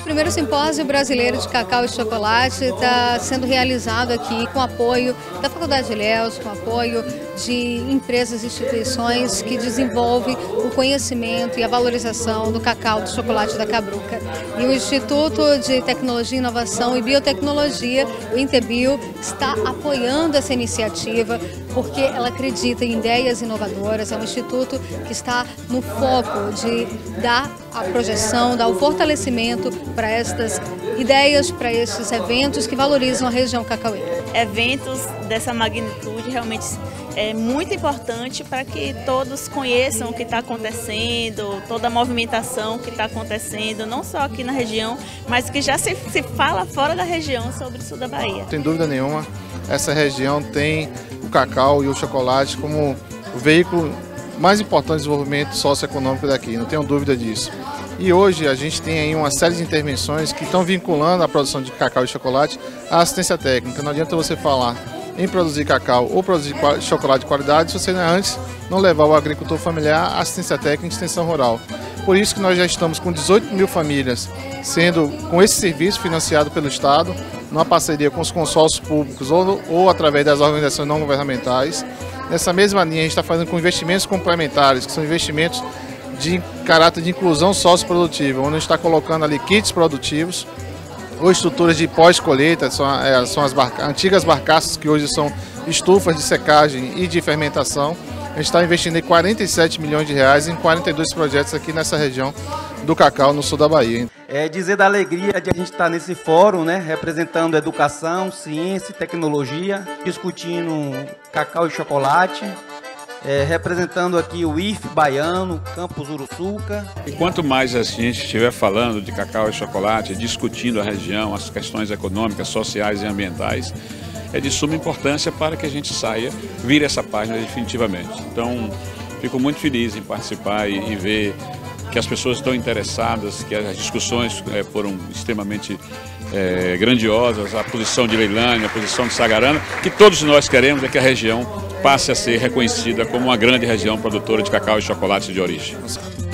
primeiro simpósio brasileiro de cacau e chocolate está sendo realizado aqui com apoio da Faculdade de Ilhéus, com apoio de empresas e instituições que desenvolvem o conhecimento e a valorização do cacau, do chocolate da Cabruca. E o Instituto de Tecnologia, Inovação e Biotecnologia, o INTEBio, está apoiando essa iniciativa porque ela acredita em ideias inovadoras. É um instituto que está no foco de dar a projeção, dar o fortalecimento para estas ideias, para esses eventos que valorizam a região cacaueira. Eventos dessa magnitude realmente é muito importante para que todos conheçam o que está acontecendo, toda a movimentação que está acontecendo, não só aqui na região, mas que já se fala fora da região sobre o sul da Bahia. Sem dúvida nenhuma, essa região tem o cacau e o chocolate como o veículo mais importante de desenvolvimento socioeconômico daqui, não tenho dúvida disso. E hoje a gente tem aí uma série de intervenções que estão vinculando a produção de cacau e chocolate à assistência técnica. Não adianta você falar em produzir cacau ou produzir chocolate de qualidade se você antes não levar o agricultor familiar à assistência técnica e extensão rural. Por isso que nós já estamos com 18 mil famílias sendo com esse serviço financiado pelo Estado, numa parceria com os consórcios públicos ou através das organizações não governamentais. Nessa mesma linha a gente está fazendo com investimentos complementares, que são investimentos de caráter de inclusão socioprodutiva, onde a gente está colocando ali kits produtivos ou estruturas de pós-colheita, são as antigas barcaças que hoje são estufas de secagem e de fermentação. A gente está investindo em 47 milhões de reais em 42 projetos aqui nessa região do cacau, no sul da Bahia. É dizer da alegria de a gente estar nesse fórum, né, representando educação, ciência e tecnologia, discutindo cacau e chocolate, representando aqui o IF baiano, Campus Uruçuca. E quanto mais a gente estiver falando de cacau e chocolate, discutindo a região, as questões econômicas, sociais e ambientais, é de suma importância para que a gente vire essa página definitivamente. Então, fico muito feliz em participar e ver que as pessoas estão interessadas, que as discussões foram extremamente grandiosas, a posição de Leilândia, a posição de Sagarana, que todos nós queremos é que a região passe a ser reconhecida como uma grande região produtora de cacau e chocolate de origem.